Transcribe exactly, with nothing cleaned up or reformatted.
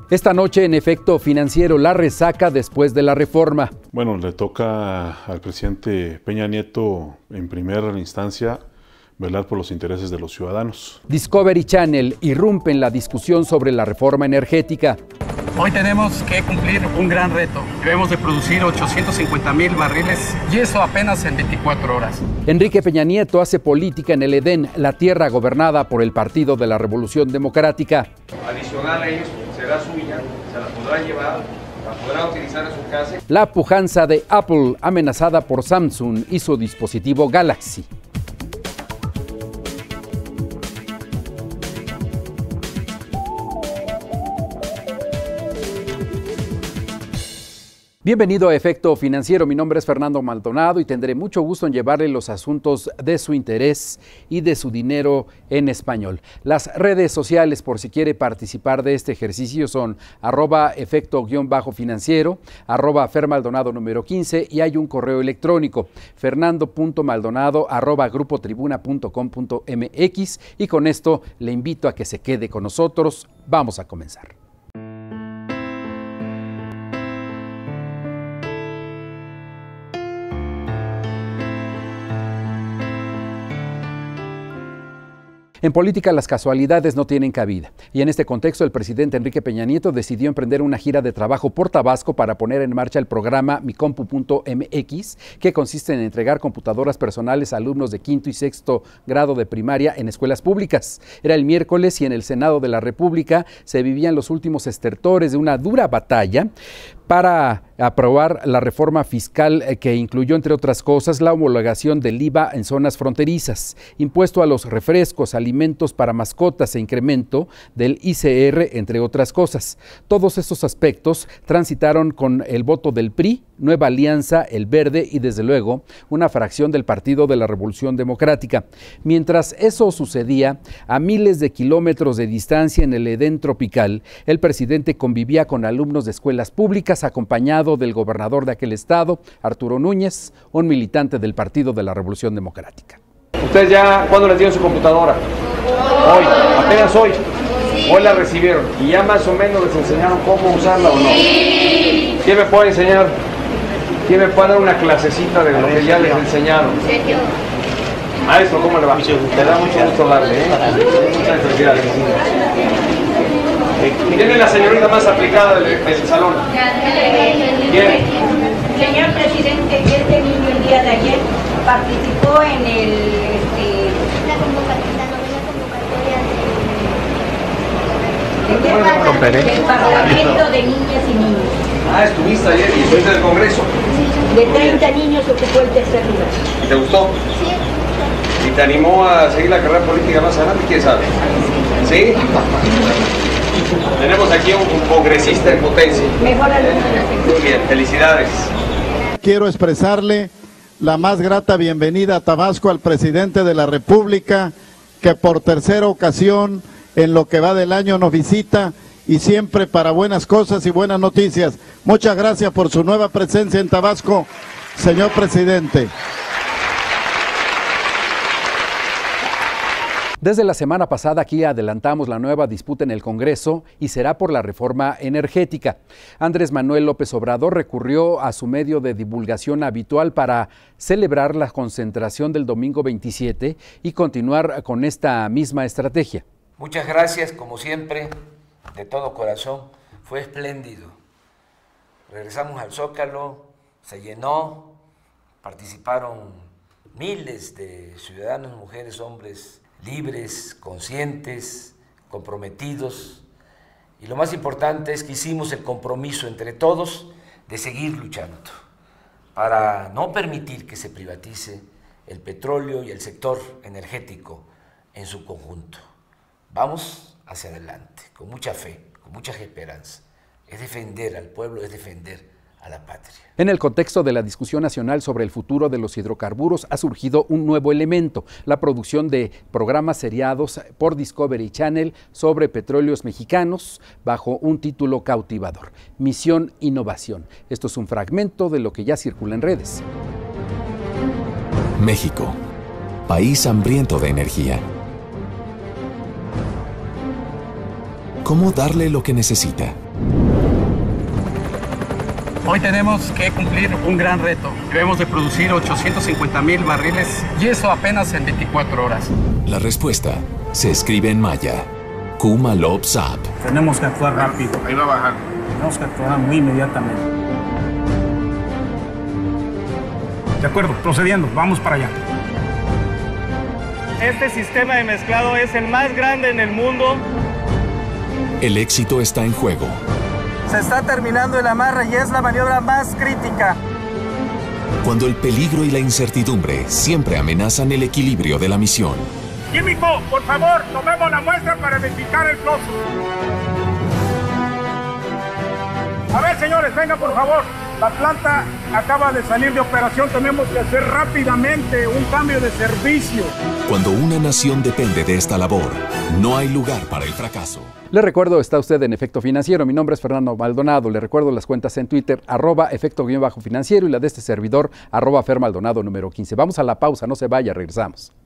Esta noche, en Efecto Financiero, la resaca después de la reforma. Bueno, le toca al presidente Peña Nieto, en primera instancia, velar por los intereses de los ciudadanos. Discovery Channel irrumpe en la discusión sobre la reforma energética. Hoy tenemos que cumplir un gran reto. Debemos de producir ochocientos cincuenta mil barriles y eso apenas en veinticuatro horas. Enrique Peña Nieto hace política en el Edén, la tierra gobernada por el Partido de la Revolución Democrática. Adicional a ellos será suya, se la podrá llevar, la podrá utilizar en su casa. La pujanza de Apple amenazada por Samsung y su dispositivo Galaxy. Bienvenido a Efecto Financiero, mi nombre es Fernando Maldonado y tendré mucho gusto en llevarle los asuntos de su interés y de su dinero en español. Las redes sociales, por si quiere participar de este ejercicio, son arroba efecto-financiero, arroba fermaldonado número quince y hay un correo electrónico, fernando.maldonado arroba grupotribuna punto com punto mx, y con esto le invito a que se quede con nosotros. Vamos a comenzar. En política las casualidades no tienen cabida y en este contexto el presidente Enrique Peña Nieto decidió emprender una gira de trabajo por Tabasco para poner en marcha el programa mi compu punto mx, que consiste en entregar computadoras personales a alumnos de quinto y sexto grado de primaria en escuelas públicas. Era el miércoles y en el Senado de la República se vivían los últimos estertores de una dura batalla para aprobar la reforma fiscal que incluyó, entre otras cosas, la homologación del I V A en zonas fronterizas, impuesto a los refrescos, alimentos para mascotas e incremento del I C R, entre otras cosas. Todos estos aspectos transitaron con el voto del P R I, Nueva Alianza, El Verde y, desde luego, una fracción del Partido de la Revolución Democrática. Mientras eso sucedía, a miles de kilómetros de distancia en el Edén tropical, el presidente convivía con alumnos de escuelas públicas, acompañado del gobernador de aquel estado, Arturo Núñez, un militante del Partido de la Revolución Democrática. ¿Ustedes ya cuándo les dieron su computadora? Hoy, apenas hoy. Hoy la recibieron y ya más o menos les enseñaron cómo usarla o no. ¿Quién me puede enseñar? ¿Quién me puede dar una clasecita de lo que ya les enseñaron? Maestro, ¿cómo le va? Te da mucho gusto darle, ¿eh? Muchas felicidades. ¿Quién es la señorita más aplicada del, del salón? ¿Quién? Señor presidente, este niño el día de ayer participó en el este, la convocatoria de, del Parlamento de Niñas y Niños. Ah, estuviste ayer y estuviste en el Congreso. De treinta niños ocupó el tercer lugar. ¿Y te gustó? Sí. ¿Y te animó a seguir la carrera política más adelante? ¿Quién sabe? ¿Sí? Tenemos aquí un, un congresista en potencia. Mejor alumno. Muy bien, felicidades. Quiero expresarle la más grata bienvenida a Tabasco al presidente de la República, que por tercera ocasión en lo que va del año nos visita y siempre para buenas cosas y buenas noticias. Muchas gracias por su nueva presencia en Tabasco, señor presidente. Desde la semana pasada aquí adelantamos la nueva disputa en el Congreso y será por la reforma energética. Andrés Manuel López Obrador recurrió a su medio de divulgación habitual para celebrar la concentración del domingo veintisiete y continuar con esta misma estrategia. Muchas gracias, como siempre, de todo corazón. Fue espléndido. Regresamos al Zócalo, se llenó, participaron miles de ciudadanos, mujeres, hombres, libres, conscientes, comprometidos, y lo más importante es que hicimos el compromiso entre todos de seguir luchando para no permitir que se privatice el petróleo y el sector energético en su conjunto. Vamos hacia adelante, con mucha fe, con mucha esperanza. Es defender al pueblo, es defender a la patria. En el contexto de la discusión nacional sobre el futuro de los hidrocarburos ha surgido un nuevo elemento, la producción de programas seriados por Discovery Channel sobre petróleos mexicanos bajo un título cautivador, Misión Innovación. Esto es un fragmento de lo que ya circula en redes. México, país hambriento de energía. cómo darle lo que necesita. Hoy tenemos que cumplir un gran reto. Debemos de producir ochocientos cincuenta mil barriles y eso apenas en veinticuatro horas. La respuesta se escribe en maya. Kumalop Sap. Tenemos que actuar rápido. Ahí va a bajar. Tenemos que actuar muy inmediatamente. De acuerdo, procediendo, vamos para allá. Este sistema de mezclado es el más grande en el mundo. El éxito está en juego. Se está terminando el amarre y es la maniobra más crítica. Cuando el peligro y la incertidumbre siempre amenazan el equilibrio de la misión. Químico, por favor, tomemos la muestra para verificar el flujo. A ver, señores, vengan por favor. La planta acaba de salir de operación. Tenemos que hacer rápidamente un cambio de servicio. Cuando una nación depende de esta labor, no hay lugar para el fracaso. Le recuerdo, está usted en Efecto Financiero. Mi nombre es Fernando Maldonado. Le recuerdo las cuentas en Twitter, arroba efecto-financiero y la de este servidor, arroba Fer Maldonado número quince. Vamos a la pausa, no se vaya, regresamos.